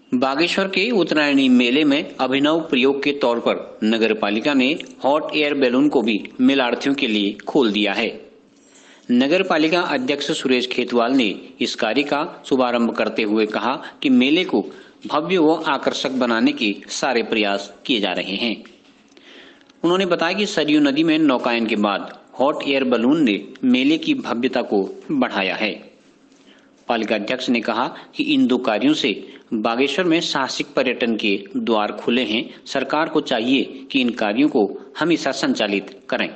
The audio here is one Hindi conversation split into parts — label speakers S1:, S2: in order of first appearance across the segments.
S1: बागेश्वर के उत्तरायणी मेले में अभिनव प्रयोग के तौर पर नगर पालिका ने हॉट एयर बैलून को भी मेलार्थियों के लिए खोल दिया है। नगर पालिका अध्यक्ष सुरेश खेतवाल ने इस कार्य का शुभारंभ करते हुए कहा कि मेले को भव्य व आकर्षक बनाने के सारे प्रयास किए जा रहे हैं। उन्होंने बताया कि सरयू नदी में नौकायन के बाद हॉट एयर बैलून ने मेले की भव्यता को बढ़ाया है। पालिका अध्यक्ष ने कहा कि इन दो कार्यों से बागेश्वर में साहसिक पर्यटन के द्वार खुले हैं। सरकार को चाहिए कि इन कार्यों को हमेशा संचालित करें।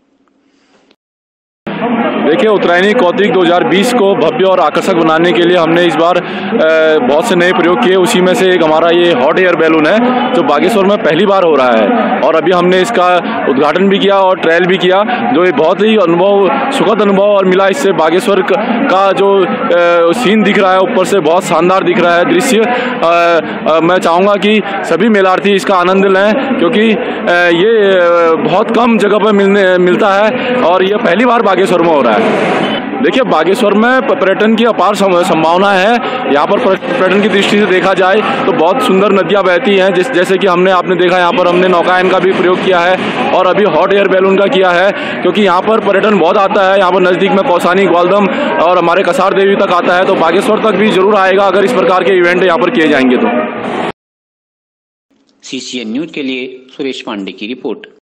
S2: देखिए, उत्तरायणी कौतिक 2020 को भव्य और आकर्षक बनाने के लिए हमने इस बार बहुत से नए प्रयोग किए। उसी में से एक हमारा ये हॉट एयर बैलून है जो बागेश्वर में पहली बार हो रहा है और अभी हमने इसका उद्घाटन भी किया और ट्रायल भी किया, जो एक बहुत ही सुखद अनुभव और मिला। इससे बागेश्वर का जो सीन दिख रहा है ऊपर से बहुत शानदार दिख रहा है दृश्य। मैं चाहूँगा कि सभी मेलार्थी इसका आनंद लें, क्योंकि ये बहुत कम जगह पर मिलता है और ये पहली बार बागेश्वर में हो रहा है। देखिए, बागेश्वर में पर्यटन की अपार संभावना है। यहाँ पर पर्यटन की दृष्टि से देखा जाए तो बहुत सुंदर नदियाँ बहती हैं, जैसे कि आपने देखा यहाँ पर हमने नौकायन का भी प्रयोग किया है और अभी हॉट एयर बैलून का किया है, क्योंकि यहाँ पर पर्यटन बहुत आता है। यहाँ पर नज़दीक में कौसानी, ग्वालदम और हमारे कसार देवी तक आता है, तो बागेश्वर तक भी जरूर आएगा अगर इस प्रकार के इवेंट यहाँ पर किए जाएंगे तो।
S1: CCN न्यूज के लिए सुरेश पांडे की रिपोर्ट।